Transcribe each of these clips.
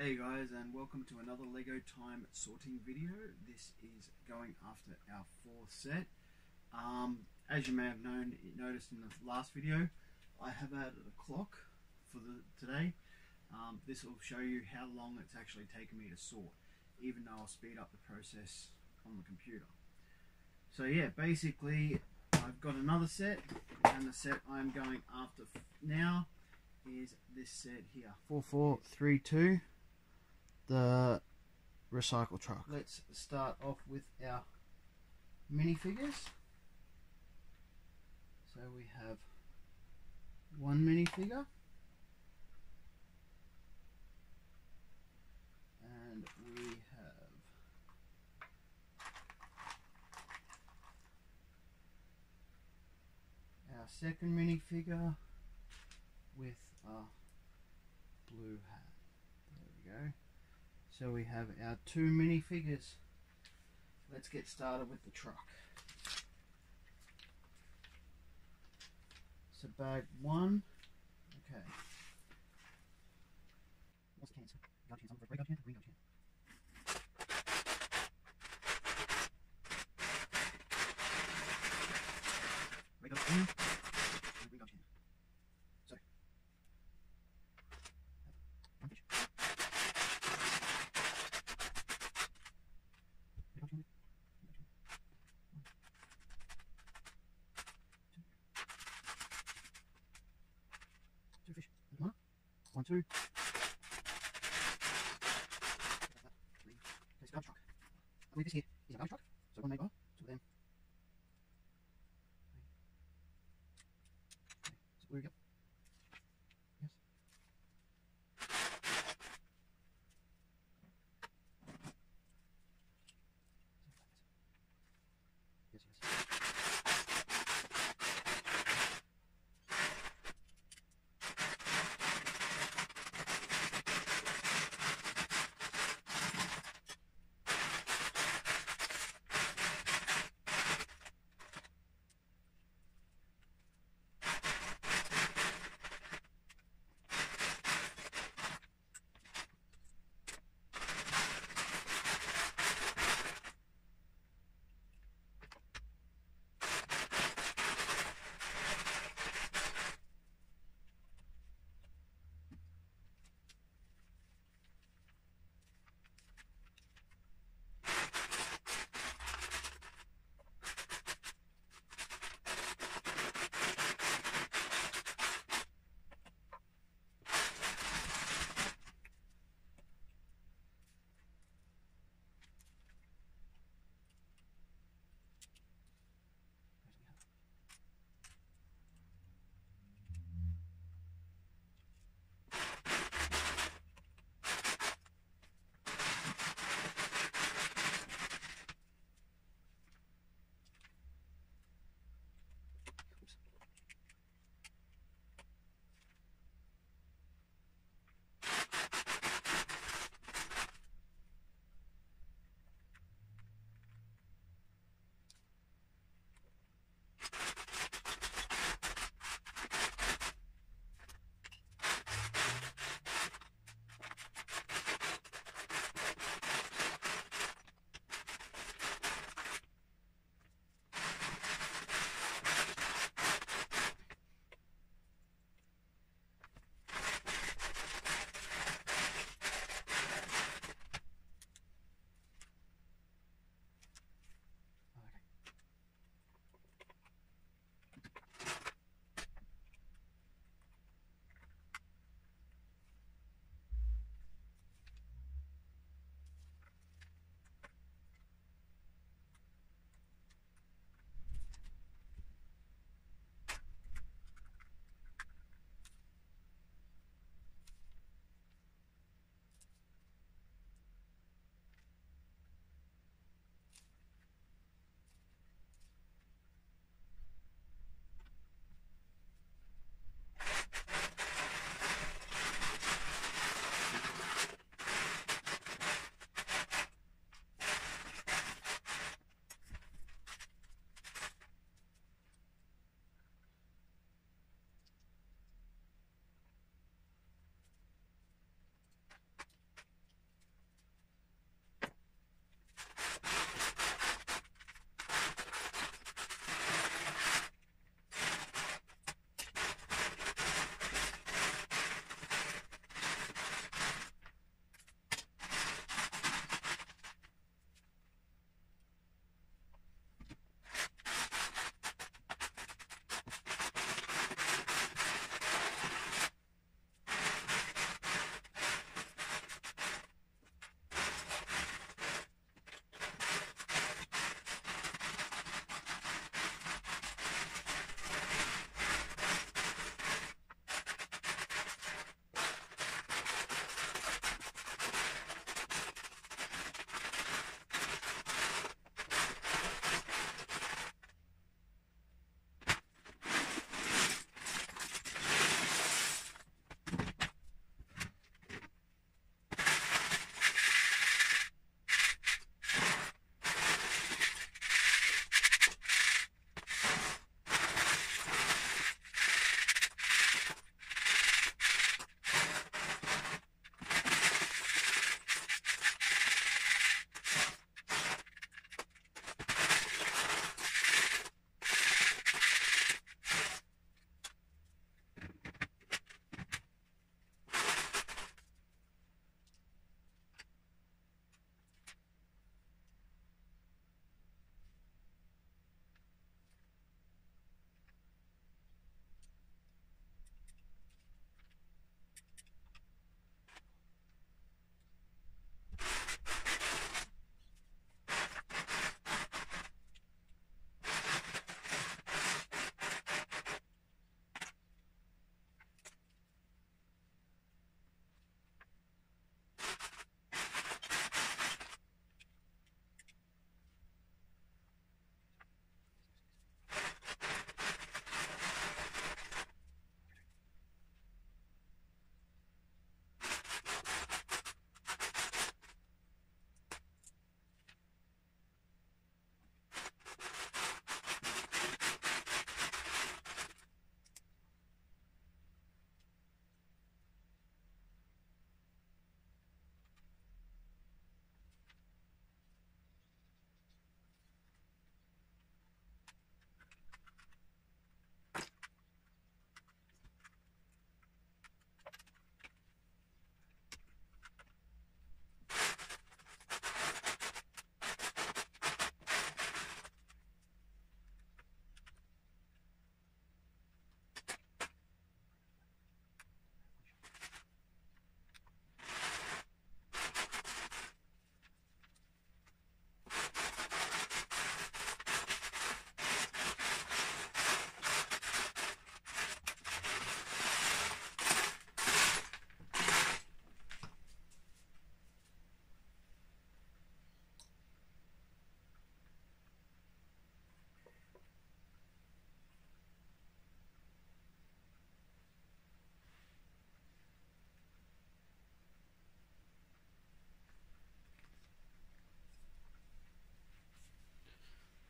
Hey guys, and welcome to another Lego time sorting video. This is going after our fourth set. As you may have noticed in the last video, I have added a clock for today. This will show you how long it's actually taken me to sort, even though I'll speed up the process on the computer. So yeah, basically I've got another set, and the set I'm going after now is this set here, 4432, the recycle truck. Let's start off with our minifigures. So we have one minifigure, and we have our second minifigure with a blue hat. There we go. So we have our two minifigures. Let's get started with the truck. So bag one. Okay. What's the chance? Got chance. I'm chance. Green chance. Red chance. Green chance. So. One fish. Two fish. One, two. Three. Okay, so garbage truck. I believe this here is a garbage truck. So one neighbour, two of them. Okay, so where we go? Yes. Yes, yes.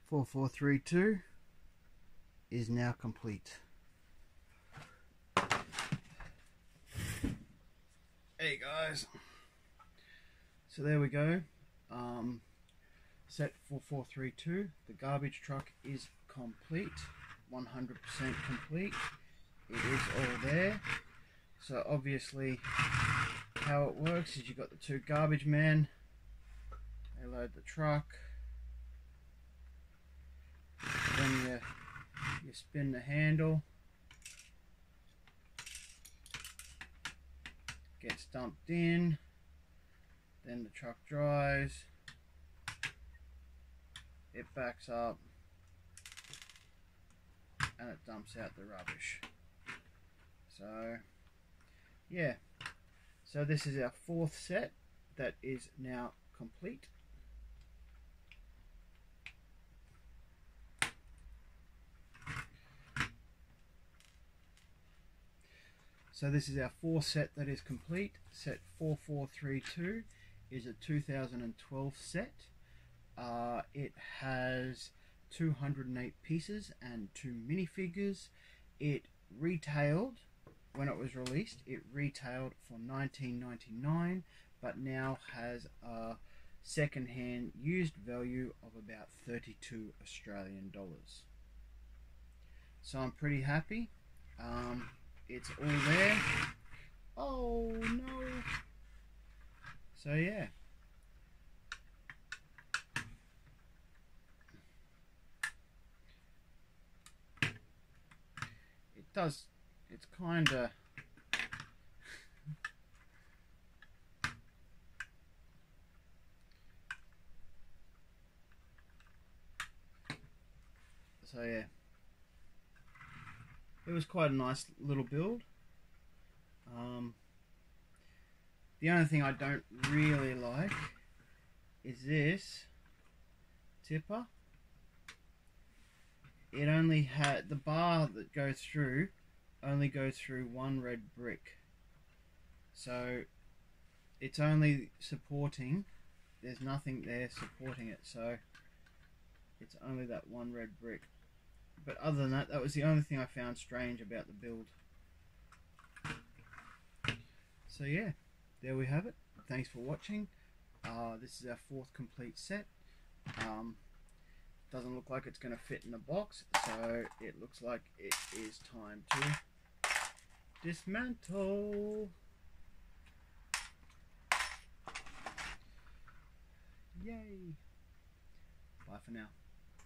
4432 is now complete. Hey guys, so there we go. Set 4432, the garbage truck is complete, 100% complete. It is all there. So obviously how it works is you've got the two garbage men, they load the truck, then you spin the handle, gets dumped in, then the truck dries, it backs up, and it dumps out the rubbish. So yeah, so this is our fourth set that is now complete. So this is our fourth set that is complete. Set 4432 is a 2012 set. It has 208 pieces and 2 minifigures. It retailed, when it was released, it retailed for $19.99, but now has a second-hand used value of about 32 Australian dollars. So I'm pretty happy. It's all there. Oh no! So yeah. It does, it's kinda so yeah. It was quite a nice little build. The only thing I don't really like is this tipper. It only had, the bar that goes through only goes through one red brick. So it's only supporting, there's nothing there supporting it, so it's only that one red brick. But other than that, that was the only thing I found strange about the build. So yeah, there we have it. Thanks for watching. This is our fourth complete set. Doesn't look like it's going to fit in the box, so it looks like it is time to dismantle. Yay! Bye for now.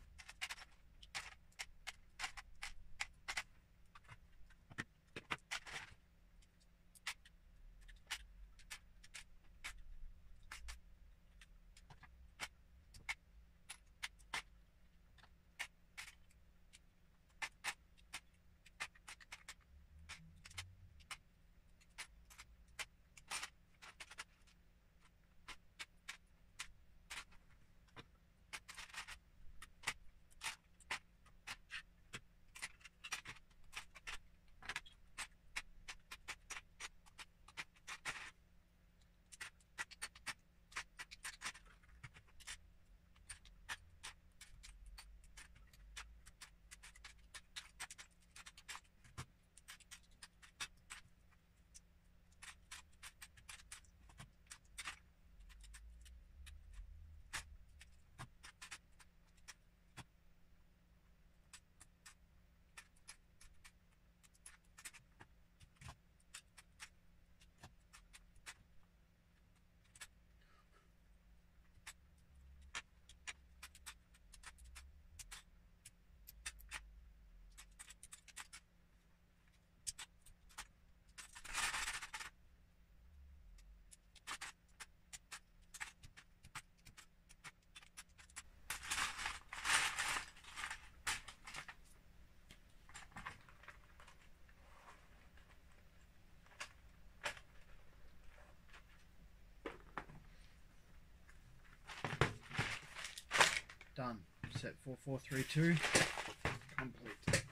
Done. Set 4432 complete.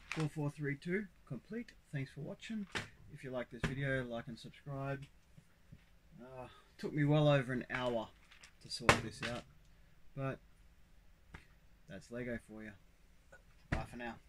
4432 complete. Thanks for watching. If you like this video, like and subscribe. Took me well over an hour to sort this out, but that's Lego for you. Bye for now.